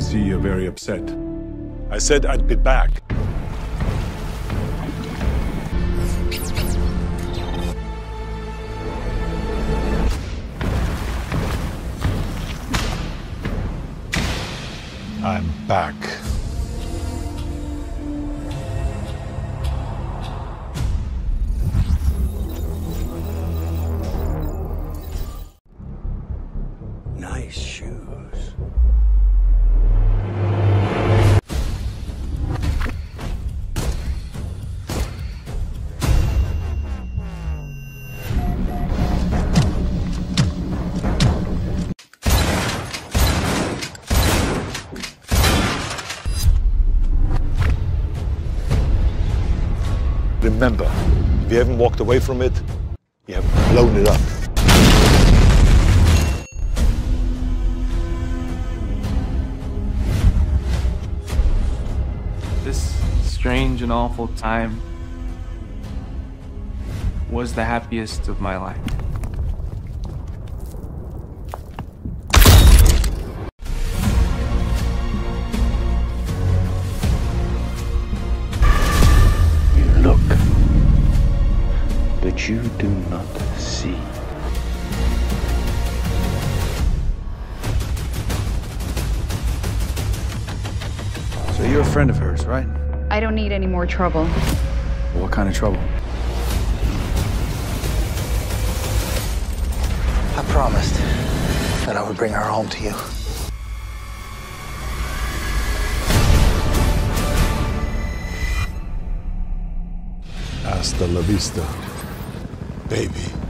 see you're very upset. I said I'd be back. I'm back. Nice shoes. Remember, if you haven't walked away from it, you have blown it up. This strange and awful time was the happiest of my life. You look, but you do not see. So you're a friend of hers, right? I don't need any more trouble. What kind of trouble? I promised that I would bring her home to you. Hasta la vista, baby.